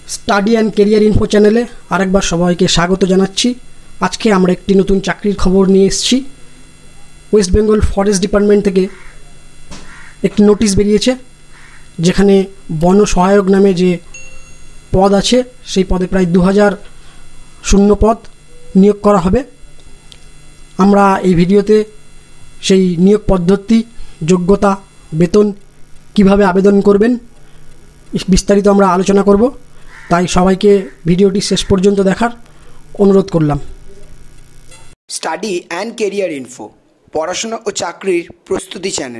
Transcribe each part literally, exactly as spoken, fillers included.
Study and career info চ্যানেলে আরেকবার সবাইকে স্বাগত জানাচ্ছি। আজকে আমরা একটি নতুন চাকরির খবর নিয়ে এসেছি। ওয়েস্ট বেঙ্গল ফরেস্ট ডিপার্টমেন্ট থেকে একটি নোটিশ বেরিয়েছে, যেখানে বন সহায়ক নামে যে পদ আছে সেই পদে প্রায় দু হাজার শূন্য পদ নিয়োগ করা হবে। আমরা এই ভিডিওতে সেই নিয়োগ পদ্ধতি, যোগ্যতা, বেতন, কিভাবে আবেদন করবেন বিস্তারিত আমরা আলোচনা করব। তাই সবাইকে ভিডিওটি শেষ পর্যন্ত দেখার অনুরোধ করলাম। স্টাডি অ্যান্ড কেরিয়ার ইনফো, পড়াশোনা ও চাকরির প্রস্তুতি চ্যানেল।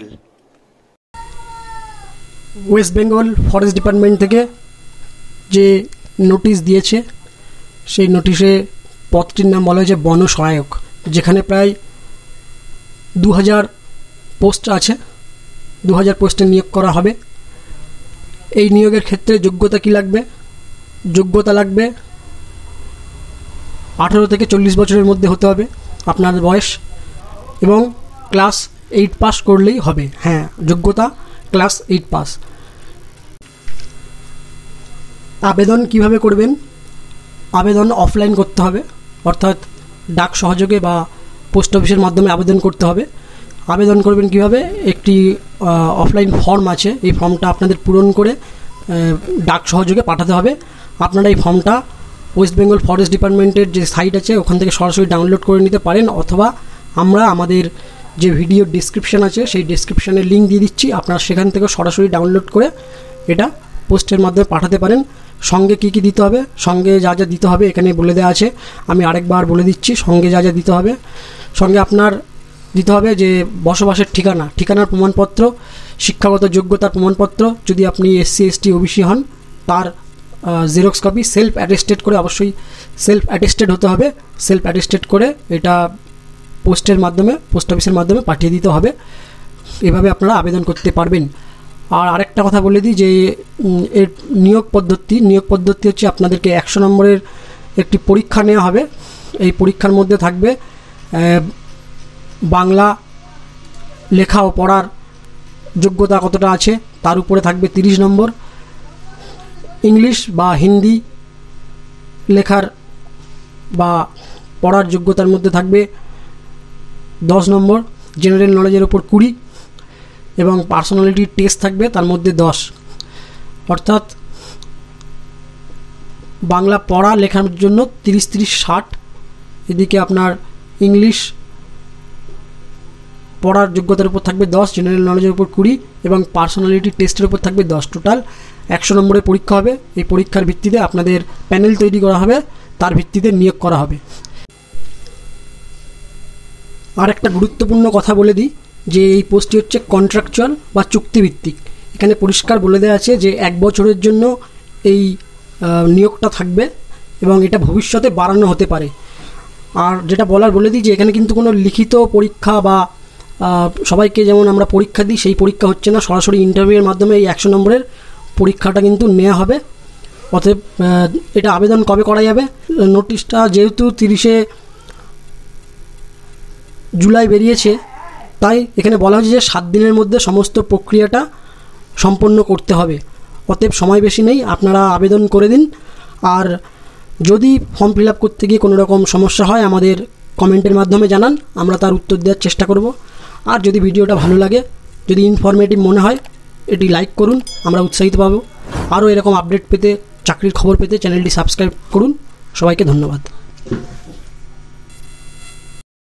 ওয়েস্ট বেঙ্গল ফরেস্ট ডিপার্টমেন্ট থেকে যে নোটিশ দিয়েছে সেই নোটিশে পদটির নাম বলা হয়েছে বন সহায়ক, যেখানে প্রায় দু হাজার পোস্ট আছে। দু হাজার পোস্টে নিয়োগ করা হবে। এই নিয়োগের ক্ষেত্রে যোগ্যতা কি লাগবে? যোগ্যতা লাগবে আঠেরো থেকে চল্লিশ বছরের মধ্যে হতে হবে আপনার বয়স, এবং ক্লাস এইট পাস করলেই হবে। হ্যাঁ, যোগ্যতা ক্লাস এইট পাস। আবেদন কিভাবে করবেন? আবেদন অফলাইন করতে হবে, অর্থাৎ ডাক সহযোগে বা পোস্ট অফিসের মাধ্যমে আবেদন করতে হবে। আবেদন করবেন কিভাবে? একটি অফলাইন ফর্ম আছে, এই ফর্মটা আপনাদের পূরণ করে ডাক সহযোগে পাঠাতে হবে। আপনারা এই ফর্মটা ওয়েস্ট বেঙ্গল ফরেস্ট ডিপার্টমেন্টের যে সাইট আছে ওখান থেকে সরাসরি ডাউনলোড করে নিতে পারেন, অথবা আমরা আমাদের যে ভিডিও ডিসক্রিপশান আছে সেই ডিসক্রিপশানের লিঙ্ক দিয়ে দিচ্ছি, আপনারা সেখান থেকে সরাসরি ডাউনলোড করে এটা পোস্টের মাধ্যমে পাঠাতে পারেন। সঙ্গে কি কি দিতে হবে? সঙ্গে যা যা দিতে হবে এখানে বলে দেওয়া আছে, আমি আরেকবার বলে দিচ্ছি। সঙ্গে যা যা দিতে হবে, সঙ্গে আপনার দিতে হবে যে বসবাসের ঠিকানা, ঠিকানার প্রমাণপত্র, শিক্ষাগত যোগ্যতার প্রমাণপত্র, যদি আপনি এসসি এসটি ওবিসি হন তার জেরক্স কপি, সেলফ অ্যাটেস্টেড করে, অবশ্যই সেলফ অ্যাটেস্টেড হতে হবে। সেলফ অ্যাটেস্টেড করে এটা পোস্টের মাধ্যমে, পোস্ট অফিসের মাধ্যমে পাঠিয়ে দিতে হবে। এভাবে আপনারা আবেদন করতে পারবেন। আর আরেকটা কথা বলে দিই যে এর নিয়োগ পদ্ধতি নিয়োগ পদ্ধতি হচ্ছে আপনাদেরকে একশো নম্বরের একটি পরীক্ষা নেওয়া হবে। এই পরীক্ষার মধ্যে থাকবে বাংলা লেখা ও পড়ার যোগ্যতা কতটা আছে তার উপরে থাকবে তিরিশ নম্বর, ইংলিশ বা হিন্দি লেখার বা পড়ার যোগ্যতার মধ্যে থাকবে দশ নম্বর, জেনারেল নলেজের ওপর কুড়ি, এবং পার্সোনালিটি টেস্ট থাকবে তার মধ্যে দশ। অর্থাৎ বাংলা পড়া লেখার জন্য তিরিশ তিরিশ ষাট, এদিকে আপনার ইংলিশ পড়ার যোগ্যতার উপর থাকবে দশ, জেনারেল নলেজের উপর কুড়ি, এবং পার্সোনালিটি টেস্টের উপর থাকবে দশ। টোটাল একশো নম্বরের পরীক্ষা হবে। এই পরীক্ষার ভিত্তিতে আপনাদের প্যানেল তৈরি করা হবে, তার ভিত্তিতে নিয়োগ করা হবে। আর একটা গুরুত্বপূর্ণ কথা বলে দিই যে এই পোস্টটি হচ্ছে কন্ট্রাকচুয়াল বা চুক্তিভিত্তিক। এখানে পরিষ্কার বলে দেওয়া আছে যে এক বছরের জন্য এই নিয়োগটা থাকবে এবং এটা ভবিষ্যতে বাড়ানো হতে পারে। আর যেটা বলার বলে দিই যে এখানে কিন্তু কোনো লিখিত পরীক্ষা বা সবাইকে যেমন আমরা পরীক্ষা দিই সেই পরীক্ষা হচ্ছে না, সরাসরি ইন্টারভিউয়ের মাধ্যমে এই একশো নম্বরের পরীক্ষাটা কিন্তু নেওয়া হবে। অতএব এটা আবেদন কবে করা যাবে? নোটিশটা যেহেতু তিরিশে জুলাই বেরিয়েছে, তাই এখানে বলা হয়েছে যে সাত দিনের মধ্যে সমস্ত প্রক্রিয়াটা সম্পন্ন করতে হবে। অতএব সময় বেশি নেই, আপনারা আবেদন করে দিন। আর যদি ফর্ম ফিল আপ করতে গিয়ে কোনো রকম সমস্যা হয় আমাদের কমেন্টের মাধ্যমে জানান, আমরা তার উত্তর দেওয়ার চেষ্টা করব। আর যদি ভিডিওটা ভালো লাগে, যদি ইনফরমেটিভ মনে হয়, এটি লাইক করুন, আমরা উৎসাহিত পাবো। আরও এরকম আপডেট পেতে, চাকরির খবর পেতে চ্যানেলটি সাবস্ক্রাইব করুন। সবাইকে ধন্যবাদ।